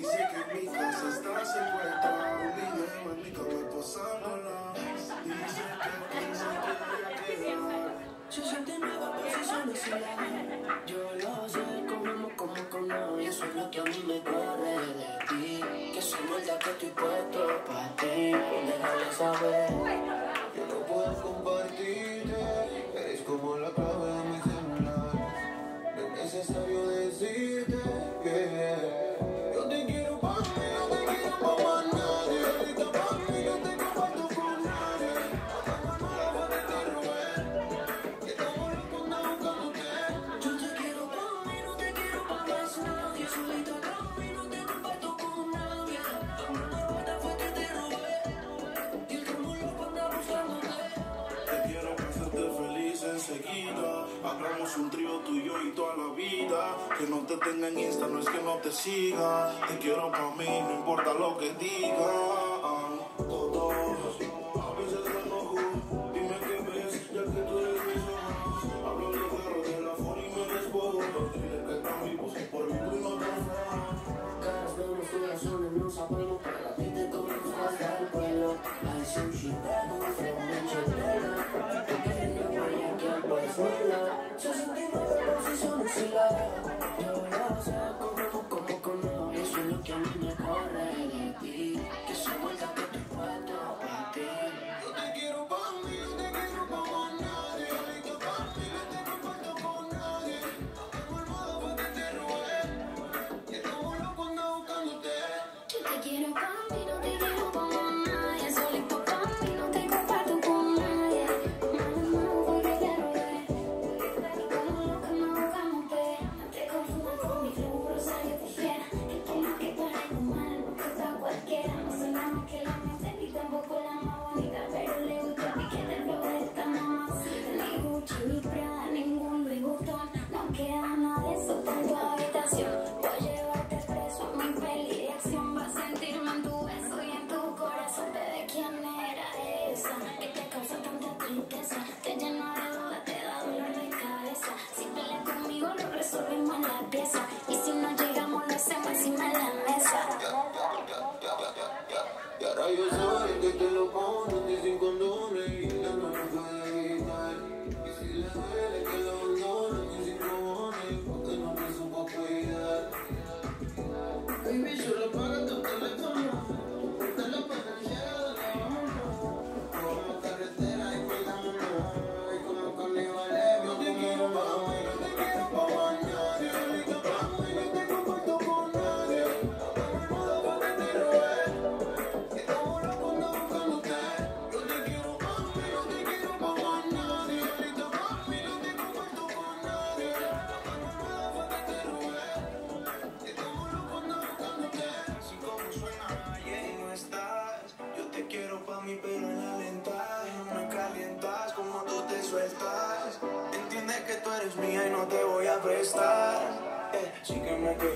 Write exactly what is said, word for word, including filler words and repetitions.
Dice que en mi casa está secuestrada, un video en mi cama posándola. Dice que piensa que quiere quedar. sesenta y nueve posiciones y la yo lo sé, como, como, como, y eso es lo que a mí me corre de ti. Que soy muerta que estoy puesto pa' ti, déjale saber. Yo no puedo compartirte, eres como la clave de mi celular. No es necesario decirte que yo te quiero pa' mí, no te quiero pa' más nadie. Ahorita pa' mí no te comparto con nadie. Hasta cuando la boda te robé, que estamos locos andando buscándote. Yo te quiero pa' mí, no te quiero pa' más nadie. Solita pa' mí, no te comparto con nadie. La boda fue que te robé, y el como loco anda buscándote. Te quiero para hacerte feliz enseguida. Hagamos un trío tuyo y toda la vida. Que no te tenga en Insta, no es que no te siga. Te quiero para mí, no importa lo que digan todos. A veces me enojo, dime qué ves, ya que tú eres mis ojos. Hablo de claro de la forma y me despojo. Dile que están vivos por mi tú no te Caras vemos corazones, no sabemos, pero a ti te conozco hasta el pueblo. Hay sushi, pero un frente chetero. Tú quieres voy aquí al pueblo. sesenta y nueve posiciones y la yo lo sé, como, como, como, eso es lo que a mí me corre de ti. Que soy vuelta que estoy puesto pa' ti. Yo te quiero pa' mí, no te quiero pa' más nadie. Ahorita pa' mí no te comparto con nadie. Hasta tu almohada fue que te robé, que estamos locos andando buscándote. Yo te quiero pa' mí, no te quiero pa' más nadie. Solito pa' mí, no te comparto con nadie. Mamá, fue que te robé, como loca ando buscándote. No te confundas con mi flow, rosa yo te quiera. Que toma que para algo mal, no gusta cualquiera. No soy la más que la mente, ni tampoco la más bonita, pero le gusta el piquete, el flow de esta mamacita. Ni Gucci, ni Prada, ningún Louis Vuitton. No queda nada de eso en tu habitación. Voy a llevarte preso a mi peli de acción. Vas a sentirme en tu beso y en tu corazón. Bebé, ¿quién era esa que te causa tanta tristeza? Te llena de dudas, te da dolor de cabeza. Si peleas conmigo lo resolvemos en la pieza, y si no llegamos lo hacemos encima de la mesa. Y ahora yo soy el que te lo pone a ti sin condones y la no lo puede evitar. Y si le duele que lo abandonen y sin cojones, porque no te supo cuidar. Baby, solo apaga tu teléfono, ponte la pantalla de la mano. Como carretera y cuidámonos, y como caníbales. Yo te quiero pa' mí, no te quiero pa' más nadie. Ahorita pa' mí no te comparto con nadie. Hasta mi almohada fue que te robé, que estamos locos andando buscándote. Yo te quiero pa' mí, no te quiero pa' más nadie. Ahorita pa' mí no te comparto con nadie. Hasta mi almohada fue que te robé, que estamos locos andando buscándote. Así como suena, yeah, no estás. Yo te quiero pa' mí, pero en la lenta. No me calientas como tú te sueltas. Entiende que tú eres mía y no te voy a prestar. Eh, sí que me quedo